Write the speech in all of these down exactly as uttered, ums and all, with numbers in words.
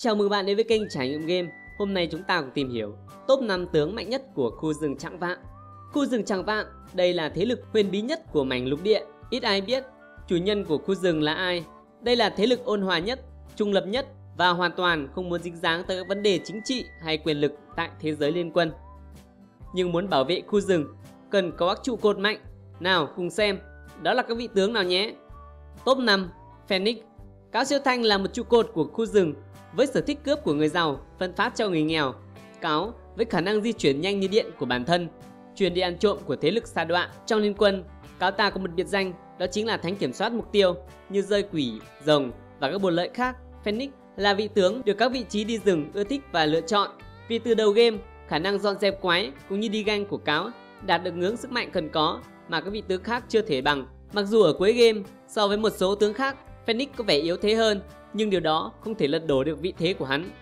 Chào mừng bạn đến với kênh Trải nghiệm Game. Hôm nay chúng ta cùng tìm hiểu top năm tướng mạnh nhất của khu rừng Chạng Vạn. Khu rừng Chạng Vạn, đây là thế lực huyền bí nhất của mảnh lục địa, ít ai biết chủ nhân của khu rừng là ai. Đây là thế lực ôn hòa nhất, trung lập nhất và hoàn toàn không muốn dính dáng tới các vấn đề chính trị hay quyền lực tại thế giới liên quân. Nhưng muốn bảo vệ khu rừng cần có các trụ cột mạnh. Nào cùng xem, đó là các vị tướng nào nhé. Top năm, Phoenix. Cáo Siêu Thanh là một trụ cột của khu rừng với sở thích cướp của người giàu, phân phát cho người nghèo. Cáo với khả năng di chuyển nhanh như điện của bản thân, chuyên đi ăn trộm của thế lực Sa Đọa. Trong liên quân, Cáo ta có một biệt danh, đó chính là thánh kiểm soát mục tiêu như rơi quỷ, rồng và các bổn lợi khác. Phoenix là vị tướng được các vị trí đi rừng ưa thích và lựa chọn, vì từ đầu game, khả năng dọn dẹp quái cũng như đi ganh của Cáo đạt được ngưỡng sức mạnh cần có mà các vị tướng khác chưa thể bằng. Mặc dù ở cuối game, so với một số tướng khác, Phoenix có vẻ yếu thế hơn, nhưng điều đó không thể lật đổ được vị thế của hắn.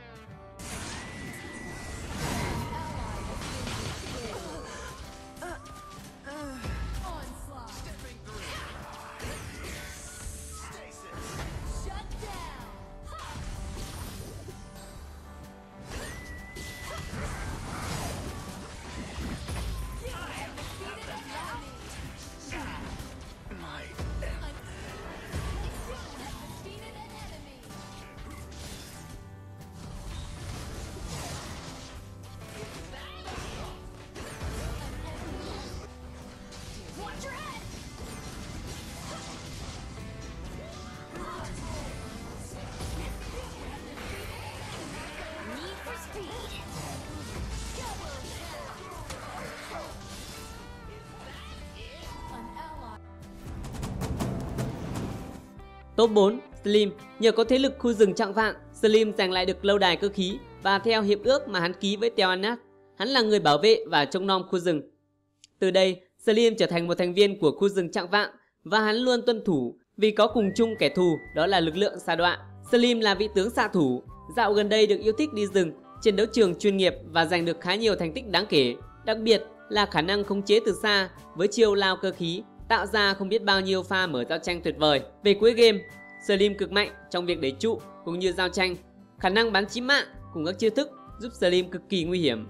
Top bốn, Slim. Nhờ có thế lực khu rừng Chạng Vạn, Slim giành lại được lâu đài cơ khí và theo hiệp ước mà hắn ký với Teonas, hắn là người bảo vệ và trông nom khu rừng. Từ đây, Slim trở thành một thành viên của khu rừng Chạng Vạn và hắn luôn tuân thủ vì có cùng chung kẻ thù, đó là lực lượng Sa Đọa. Slim là vị tướng xạ thủ, dạo gần đây được yêu thích đi rừng, trên đấu trường chuyên nghiệp và giành được khá nhiều thành tích đáng kể, đặc biệt là khả năng khống chế từ xa với chiêu lao cơ khí, tạo ra không biết bao nhiêu pha mở giao tranh tuyệt vời. Về cuối game, Slim cực mạnh trong việc đẩy trụ cũng như giao tranh, khả năng bắn chí mạng cùng các chiêu thức giúp Slim cực kỳ nguy hiểm.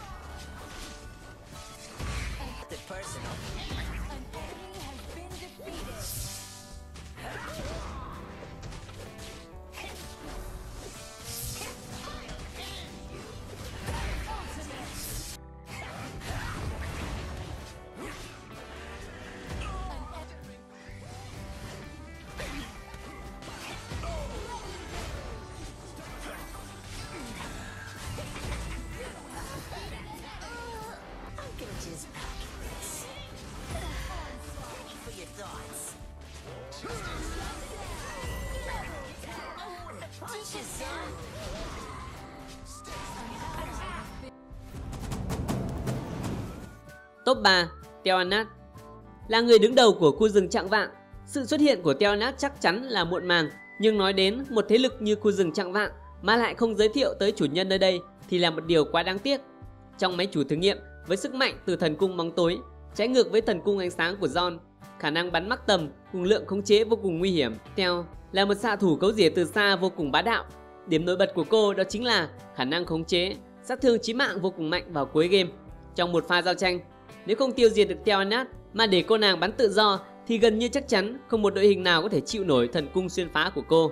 Top ba, Teonas. Là người đứng đầu của khu rừng Chạng Vạn, sự xuất hiện của Teonas chắc chắn là muộn màng, nhưng nói đến một thế lực như khu rừng Chạng Vạn mà lại không giới thiệu tới chủ nhân nơi đây thì là một điều quá đáng tiếc. Trong máy chủ thử nghiệm với sức mạnh từ thần cung bóng tối, trái ngược với thần cung ánh sáng của John, khả năng bắn mắc tầm cùng lượng khống chế vô cùng nguy hiểm. Teo là một xạ thủ cấu rỉa từ xa vô cùng bá đạo. Điểm nổi bật của cô đó chính là khả năng khống chế, sát thương chí mạng vô cùng mạnh vào cuối game. Trong một pha giao tranh, nếu không tiêu diệt được Teonas mà để cô nàng bắn tự do thì gần như chắc chắn không một đội hình nào có thể chịu nổi thần cung xuyên phá của cô.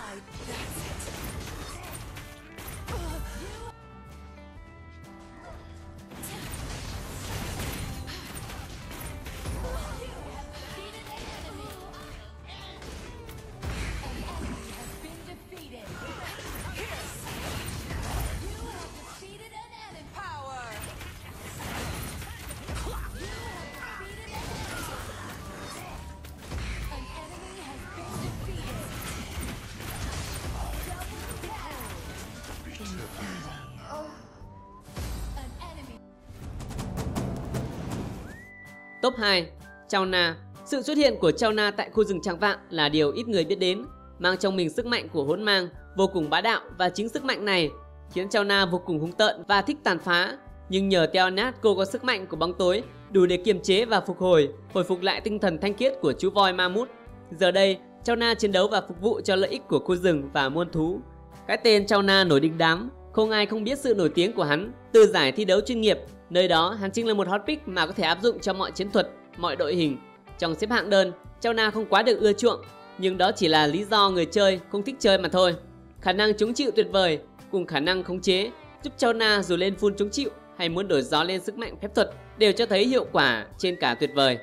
Top hai, Chao Na. Sự xuất hiện của Chao Na tại khu rừng Chạng Vạn là điều ít người biết đến, mang trong mình sức mạnh của hỗn mang vô cùng bá đạo, và chính sức mạnh này khiến Chao Na vô cùng hung tợn và thích tàn phá. Nhưng nhờ Teonas, cô có sức mạnh của bóng tối đủ để kiềm chế và phục hồi, hồi phục lại tinh thần thanh khiết của chú voi ma mút. Giờ đây, Chao Na chiến đấu và phục vụ cho lợi ích của khu rừng và muôn thú. Cái tên Chao Na nổi đình đám, không ai không biết sự nổi tiếng của hắn từ giải thi đấu chuyên nghiệp. Nơi đó hắn chính là một hot pick mà có thể áp dụng cho mọi chiến thuật, mọi đội hình. Trong xếp hạng đơn, Chao Na không quá được ưa chuộng, nhưng đó chỉ là lý do người chơi không thích chơi mà thôi. Khả năng chống chịu tuyệt vời cùng khả năng khống chế giúp Chao Na dù lên full chống chịu hay muốn đổi gió lên sức mạnh phép thuật đều cho thấy hiệu quả trên cả tuyệt vời.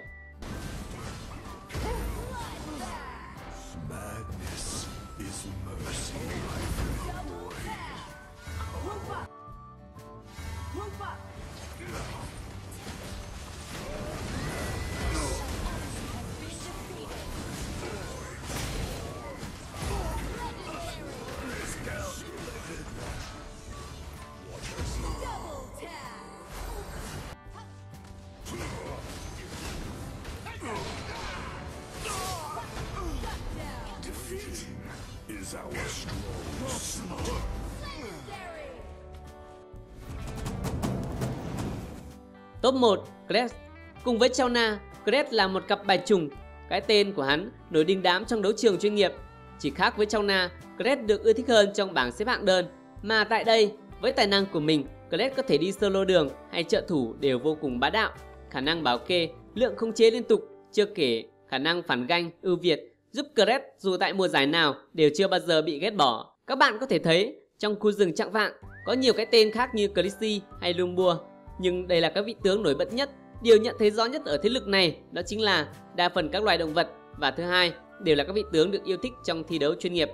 Top một, Kret. Cùng với Chao Na, Kret là một cặp bài trùng. Cái tên của hắn nổi đình đám trong đấu trường chuyên nghiệp. Chỉ khác với Chao Na, Kret được ưa thích hơn trong bảng xếp hạng đơn. Mà tại đây, với tài năng của mình, Kret có thể đi solo đường hay trợ thủ đều vô cùng bá đạo. Khả năng bảo kê, lượng khống chế liên tục, chưa kể khả năng phản ganh ưu việt giúp Kret dù tại mùa giải nào đều chưa bao giờ bị ghét bỏ. Các bạn có thể thấy trong khu rừng Chạng Vạng có nhiều cái tên khác như Chrissy hay Lumbua, nhưng đây là các vị tướng nổi bật nhất. Điều nhận thấy rõ nhất ở thế lực này đó chính là đa phần các loài động vật, và thứ hai đều là các vị tướng được yêu thích trong thi đấu chuyên nghiệp.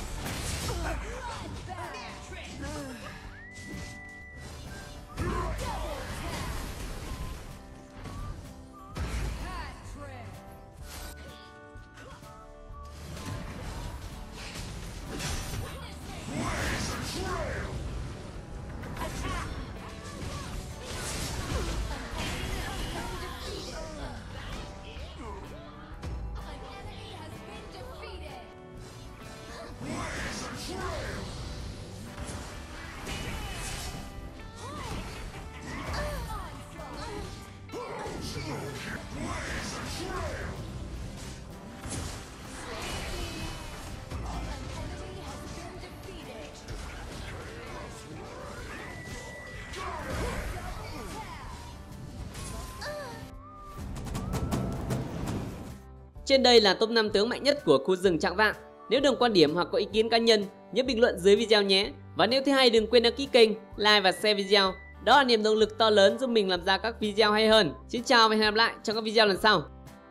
Trên đây là top năm tướng mạnh nhất của khu rừng Chạng Vạng. Nếu đồng quan điểm hoặc có ý kiến cá nhân, nhớ bình luận dưới video nhé. Và nếu thấy hay đừng quên đăng ký kênh, like và share video. Đó là niềm động lực to lớn giúp mình làm ra các video hay hơn. Xin chào và hẹn gặp lại trong các video lần sau.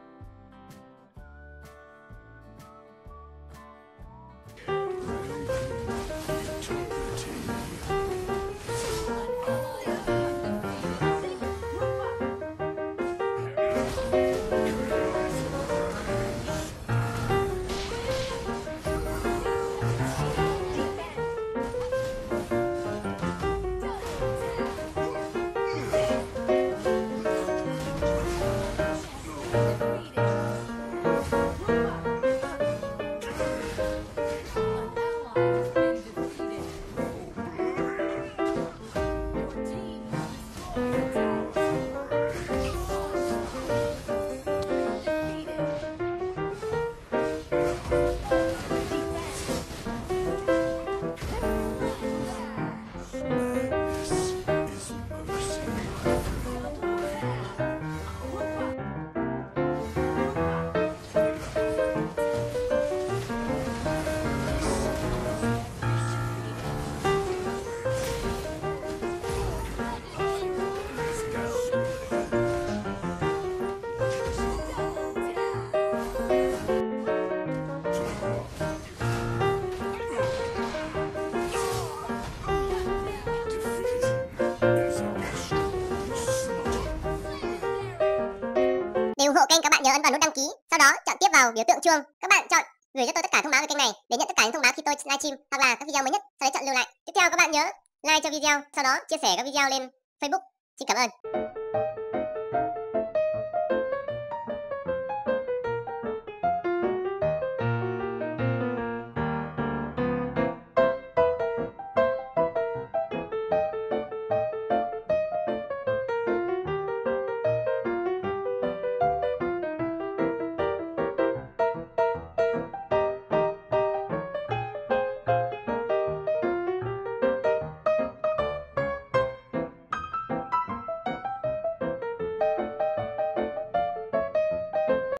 Để ủng hộ kênh, các bạn nhớ ấn vào nút đăng ký, sau đó chọn tiếp vào biểu tượng chuông. Các bạn chọn gửi cho tôi tất cả thông báo về kênh này để nhận tất cả những thông báo khi tôi livestream hoặc là các video mới nhất, sau đấy chọn lưu lại. Tiếp theo các bạn nhớ like cho video, sau đó chia sẻ các video lên Facebook. Xin cảm ơn.